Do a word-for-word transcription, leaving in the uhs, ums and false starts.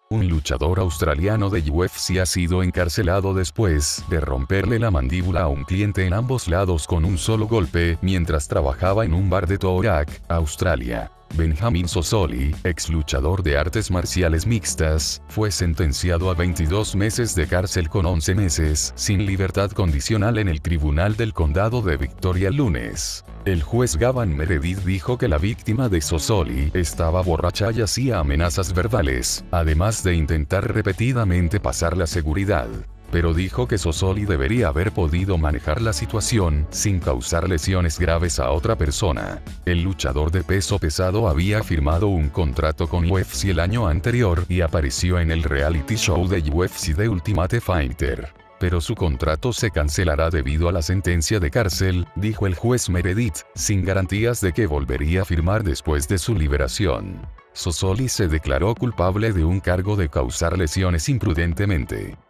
Un luchador australiano de U F C ha sido encarcelado después de romperle la mandíbula a un cliente en ambos lados con un solo golpe mientras trabajaba en un bar de Toorak, Australia. Benjamin Sosoli, ex luchador de artes marciales mixtas, fue sentenciado a veintidós meses de cárcel con once meses sin libertad condicional en el Tribunal del Condado de Victoria el lunes. El juez Gavin Meredith dijo que la víctima de Sosoli estaba borracha y hacía amenazas verbales, además de intentar repetidamente pasar la seguridad. Pero dijo que Sosoli debería haber podido manejar la situación sin causar lesiones graves a otra persona. El luchador de peso pesado había firmado un contrato con U F C el año anterior y apareció en el reality show de U F C The Ultimate Fighter. Pero su contrato se cancelará debido a la sentencia de cárcel, dijo el juez Meredith, sin garantías de que volvería a firmar después de su liberación. Sosoli se declaró culpable de un cargo de causar lesiones imprudentemente.